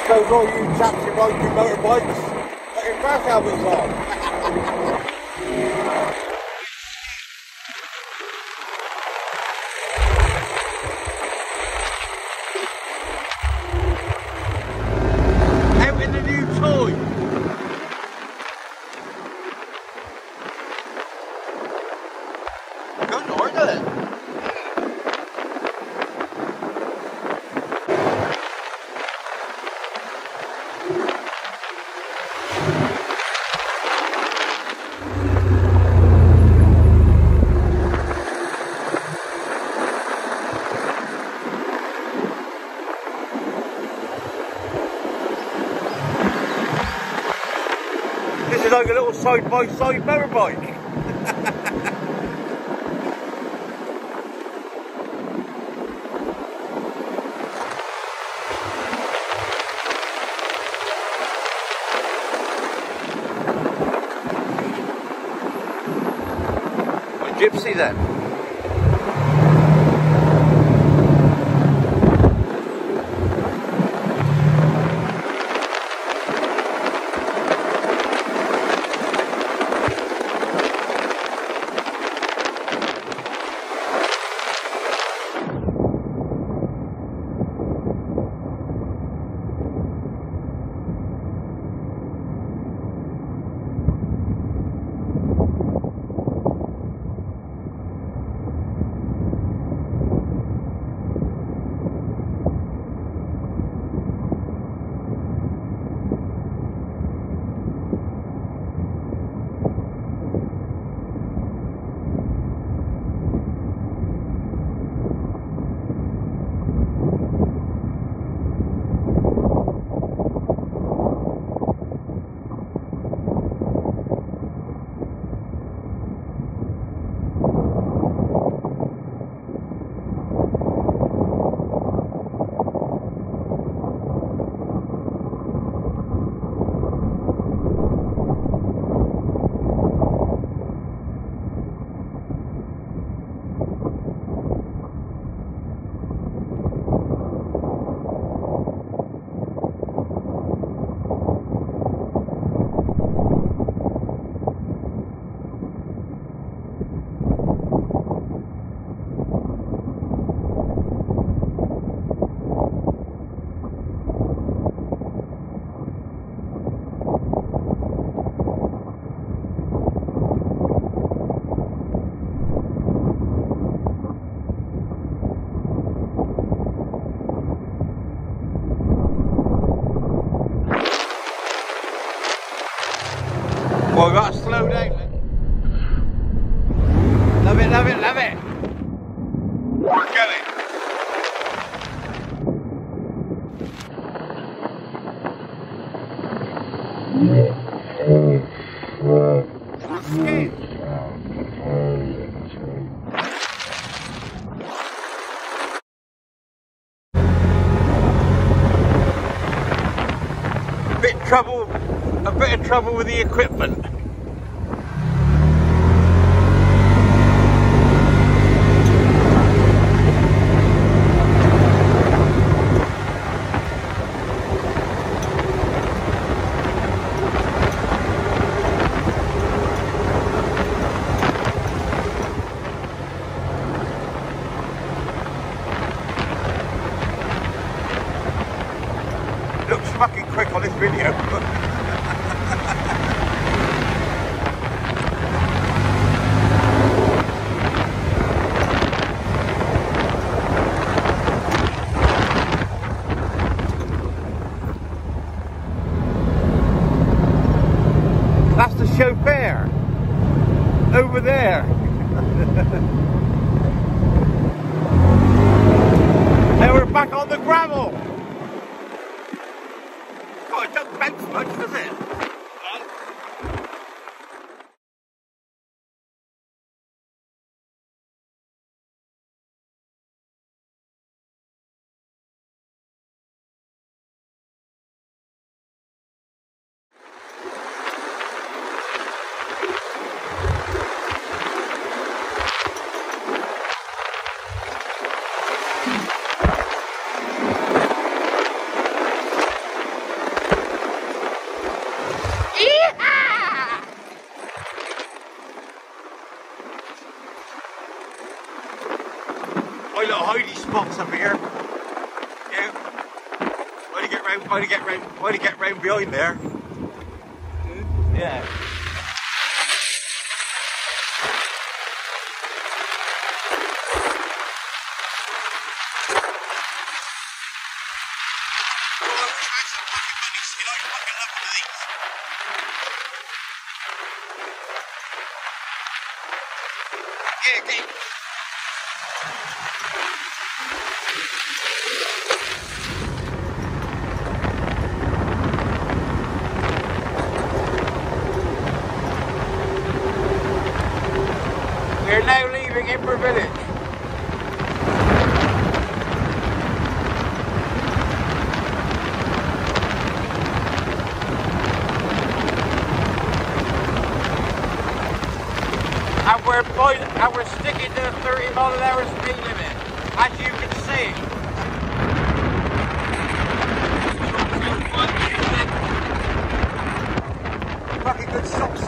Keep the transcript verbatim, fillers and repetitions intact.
So all you chaps who ride your motorbikes, put your back helmets on. Out in the new toy. Good lord, isn't it? This is like a little side-by-side motorbike. A gypsy then. Well, we've got to slow down. Love it, love it, love it. We're going. A bit trouble, a bit of trouble with the equipment. Looks fucking quick on this video. That's the chauffeur over there. Now we're back on the gravel. God, it doesn't bounce much, does it? lights up here. You. Why do you get round? Why do you get round? Why do you get round behind there? Hmm? Yeah. Yeah, okay. We're now leaving Imber Village. And we're, point, and we're sticking to the thirty mile an hour speed limit, as you can see. Fucking good stop